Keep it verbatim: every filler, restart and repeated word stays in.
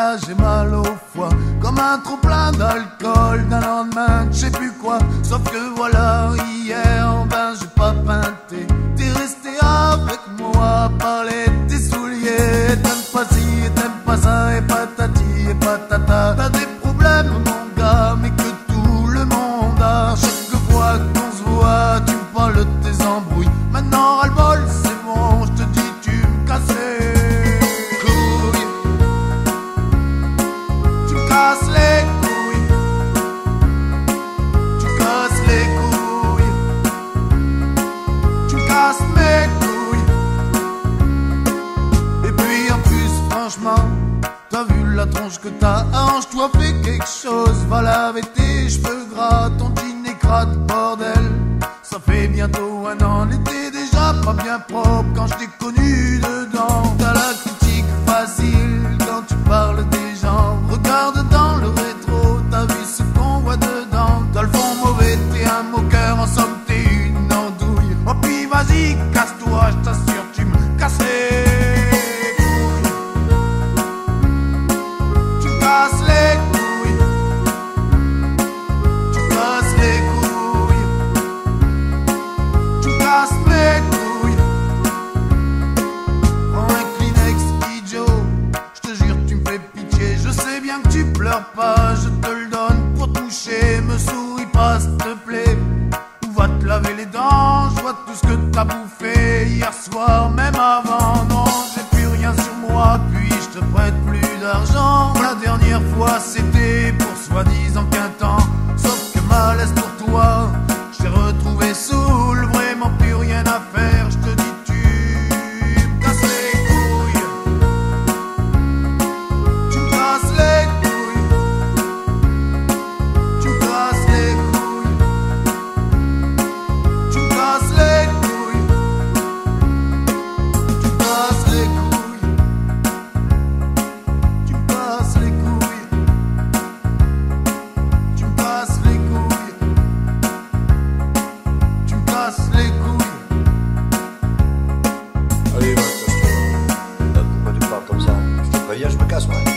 là j'ai mal au foie, comme un trop plein d'alcool d'un lendemain je sais plus quoi. Sauf que voilà, hier ben j'ai pas peinté, t'es resté avec moi, parler tes souliers. T'aimes pas ci et t'aimes pas ça et patati et patata. T'as des problèmes mon gars mais que tout le monde a. Chaque fois qu'on se voit tu me parles de tes embrouilles. Maintenant ras-le-bol c'est bon, je te dis tu me casses les couilles. Tu me casses les couilles. Tu casses les couilles. Tu casses mes couilles. Et puis en plus franchement, t'as vu la tronche que t'as, arrange-toi, fais quelque chose. Va laver tes cheveux gras, ton jean est crade, bordel. Ça fait bientôt un an, l'été déjà pas bien propre quand je t'ai connu dedans. T'as la critique facile quand tu parles des gens. Regarde dans le rétro, t'as vu ce qu'on voit dedans. T'as le fond mauvais, t'es un moqueur, en somme t'es une andouille. Oh puis vas-y, casse-toi, je t'assure tu me casses les couilles. Tu me casses les couilles. Tu me casses les couilles. Tu me casses mes couilles. Prends un Kleenex idiot, je te jure tu me fais pitié. Je sais bien que tu pleures pas, je te le donne pour toucher. Me souris pas s'il te plaît, ou va te laver les dents. Je vois tout ce que t'as bouffé hier soir, même avant. Non, j'ai plus rien sur moi, puis je te prête plus d'argent. La dernière fois c'était pour soi-disant qu'un temps. Sauf que malaise pour toi, je t'ai retrouvé saoul, vraiment plus rien à faire. Je te dis tu me casses les couilles. Tu me casses les couilles. Tu me casses les couilles. Tu me casses les couilles. Tu me casses les couilles. Tu me casses les couilles. Tu me casses les couilles. Tu me casses les couilles. Allez, va, casse-toi. Pourquoi tu parles comme ça? Je te préviens, je me casse, moi.